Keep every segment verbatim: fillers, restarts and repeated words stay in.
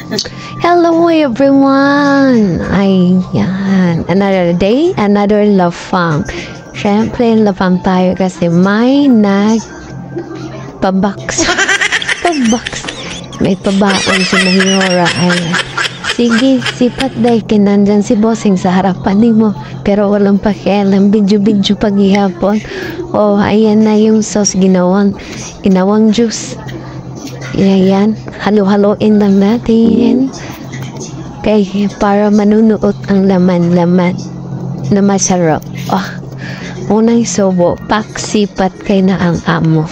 Hello everyone! Ayan. Another day, another love fam. Siyempre, love fam tayo kasi may nag pabox. Pabox. May pabaon si Mahihora. Ayan. Sige, sipat day, kinandyan si Bossing sa harapan ni mo. Pero walang pakialam, bidyo-bidyo paghihapon. Oh, ayan na yung sauce ginawang, ginawang juice. Ayan, halo-haloin lang natin. Kaya para manunuot ang laman-laman na masarap. Oh, unang sobo, paksipat kay na ang amo.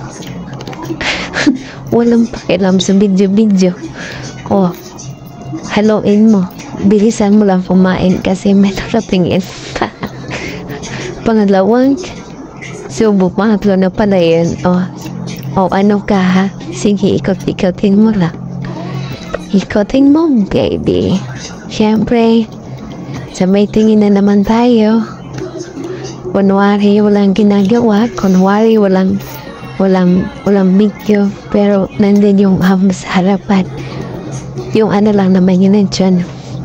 Walang pakialam sa bidyo-bidyo. Oh, haloin mo. Bilisan mo lang kumain kasi may narapingin pa. Pangalawang subo, pangatlo na pala yun. Oh, oh, ano ka ha? Sige, ikot-ikotin mo lang. Ikotin mo, baby. Siyempre, sa may tingin na naman tayo. Kunwari, walang ginagawa. Kunwari, walang, walang, walang video. Pero, nandun yung um, sa harapan. Yung ano lang naman yun nandiyan.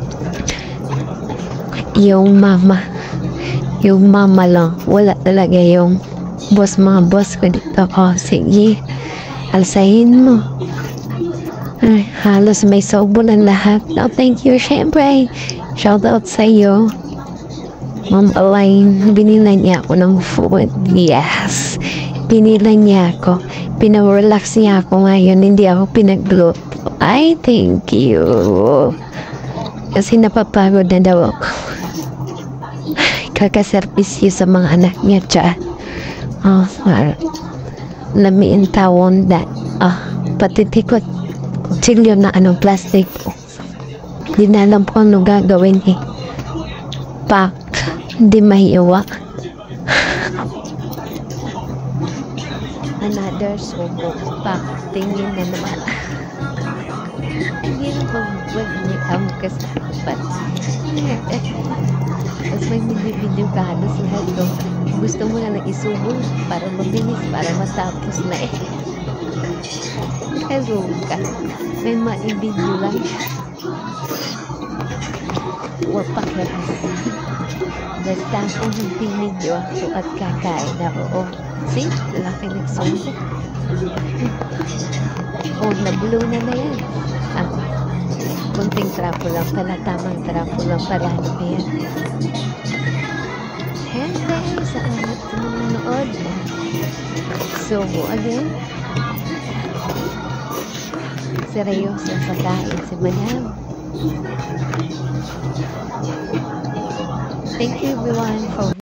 Yung mama. Yung mama lang. Wala talaga yung boss, mga boss ko dito. Oh, sige. Alsahin mo. Ay, halos may sobo ng lahat. Oh, thank you. Siyempre, shout out sa iyo. Ma'am Elaine, binilan niya ako ng food. Yes. Binilan niya ako. Pinarelax niya ako ngayon. Hindi ako pinagluto. Ay, thank you. Kasi napapagod na daw ako. Kakaservisyo sa mga anak niya dyan. Oh, sorry. Lamiin tawon da. Ah, patitikot. Kutsilyo na anong plastic. Di na alam ko ano gagawin eh. Pak. Hindi mahiiwa. Another subo. Pak. Tingin na naman. Hindi na mag-wag niya ang kasapat. Tapos may video ka halos lahat ko. Gusto mo na lang isubo para mabilis, para matapos na eh. Hello ka. May ma-video lang. Huwag pakiras. Basta kung nag-video ako at kakain ako. Oh, see? Laki nagsubo. Oh, nabulo na na yan. Ah, kunting trapo lang pala. Tamang trapo lang pala. Ayan. Siyempre, sa anak sa mga nood. So, again, seryoso sa kain si Madam. Thank you everyone for